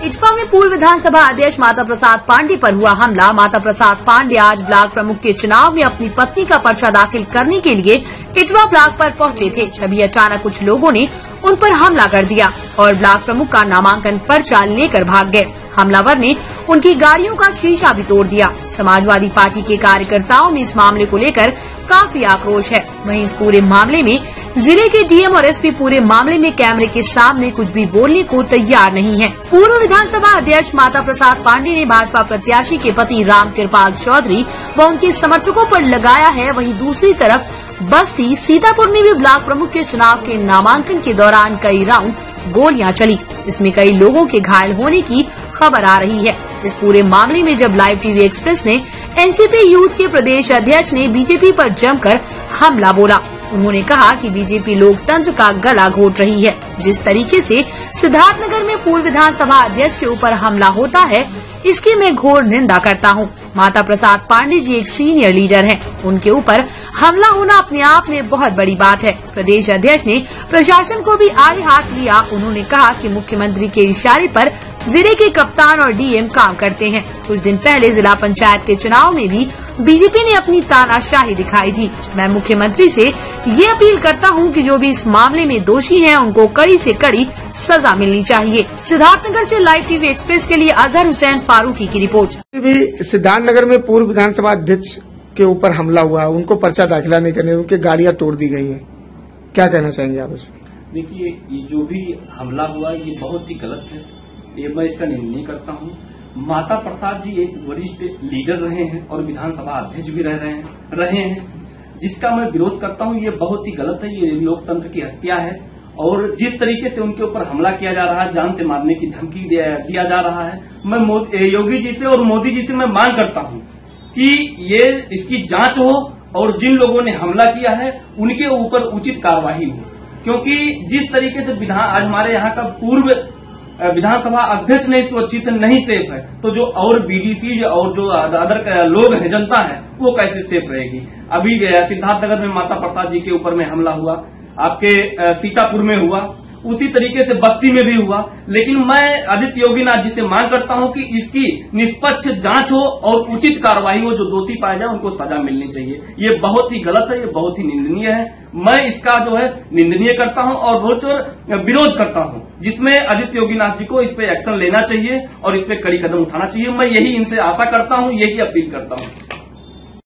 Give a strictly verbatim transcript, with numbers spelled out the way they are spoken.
इटवा में पूर्व विधानसभा अध्यक्ष माता प्रसाद पांडे पर हुआ हमला। माता प्रसाद पांडे आज ब्लॉक प्रमुख के चुनाव में अपनी पत्नी का पर्चा दाखिल करने के लिए इटवा ब्लॉक पर पहुंचे थे। तभी अचानक कुछ लोगों ने उन पर हमला कर दिया और ब्लॉक प्रमुख का नामांकन पर्चा लेकर भाग गए। हमलावर ने उनकी गाड़ियों का शीशा भी तोड़ दिया। समाजवादी पार्टी के कार्यकर्ताओं में इस मामले को लेकर काफी आक्रोश है। वहीं इस पूरे मामले में जिले के डीएम और एसपी पूरे मामले में कैमरे के सामने कुछ भी बोलने को तैयार नहीं है। पूर्व विधानसभा अध्यक्ष माता प्रसाद पांडे ने भाजपा प्रत्याशी के पति राम कृपाल चौधरी व उनके समर्थकों पर लगाया है। वहीं दूसरी तरफ बस्ती सीतापुर में भी ब्लॉक प्रमुख के चुनाव के नामांकन के दौरान कई राउंड गोलियां चली। इसमें कई लोगों के घायल होने की खबर आ रही है। इस पूरे मामले में जब लाइव टीवी एक्सप्रेस ने एनसीपी यूथ के प्रदेश अध्यक्ष ने बीजेपी पर जमकर हमला बोला। उन्होंने कहा कि बीजेपी लोकतंत्र का गला घोट रही है। जिस तरीके से सिद्धार्थनगर में पूर्व विधानसभा अध्यक्ष के ऊपर हमला होता है, इसकी मैं घोर निंदा करता हूं। माता प्रसाद पांडे जी एक सीनियर लीडर हैं। उनके ऊपर हमला होना अपने आप में बहुत बड़ी बात है। प्रदेश अध्यक्ष ने प्रशासन को भी आड़े हाथ लिया। उन्होंने कहा कि मुख्यमंत्री के इशारे पर जिले के कप्तान और डीएम काम करते हैं। कुछ दिन पहले जिला पंचायत के चुनाव में भी बीजेपी ने अपनी तानाशाही दिखाई थी। मैं मुख्यमंत्री से ये अपील करता हूं कि जो भी इस मामले में दोषी हैं, उनको कड़ी से कड़ी सजा मिलनी चाहिए। सिद्धार्थनगर से लाइव टीवी एक्सप्रेस के लिए अजहर हुसैन फारूकी की रिपोर्ट। सिद्धार्थनगर में पूर्व विधानसभा अध्यक्ष के ऊपर हमला हुआ, उनको पर्चा दाखिला नहीं करने, उनकी गाड़ियां तोड़ दी गई हैं, क्या कहना चाहेंगे आप इसमें? देखिए, ये जो भी हमला हुआ ये बहुत ही गलत है, ये मैं इसका निंदनीय करता हूँ। माता प्रसाद जी एक वरिष्ठ लीडर रहे हैं और विधानसभा अध्यक्ष भी रह रहे हैं रहे हैं जिसका मैं विरोध करता हूँ। ये बहुत ही गलत है, ये लोकतंत्र की हत्या है। और जिस तरीके से उनके ऊपर हमला किया जा रहा है, जान से मारने की धमकी दिया, दिया जा रहा है, मैं योगी जी से और मोदी जी से मैं मांग करता हूँ कि ये इसकी जांच हो और जिन लोगों ने हमला किया है उनके ऊपर उचित कार्रवाई हो। क्योंकि जिस तरीके से विधान आज हमारे यहाँ का पूर्व विधानसभा अध्यक्ष ने सुरक्षित नहीं सेफ है, तो जो और बीडीसी और जो अदर लोग हैं, जनता है, वो कैसे सेफ रहेगी? अभी सिद्धार्थनगर में माता प्रसाद जी के ऊपर में हमला हुआ, आपके सीतापुर में हुआ, उसी तरीके से बस्ती में भी हुआ। लेकिन मैं आदित्य योगीनाथ जी से मांग करता हूं कि इसकी निष्पक्ष जांच हो और उचित कार्रवाई हो। जो दोषी पाए जाए उनको सजा मिलनी चाहिए। ये बहुत ही गलत है, ये बहुत ही निंदनीय है। मैं इसका जो है निंदनीय करता हूं और बहुत विरोध करता हूं, जिसमें आदित्य योगीनाथ जी को इस पे एक्शन लेना चाहिए और इस पे कड़ी कदम उठाना चाहिए। मैं यही इनसे आशा करता हूं, यही अपील करता हूं।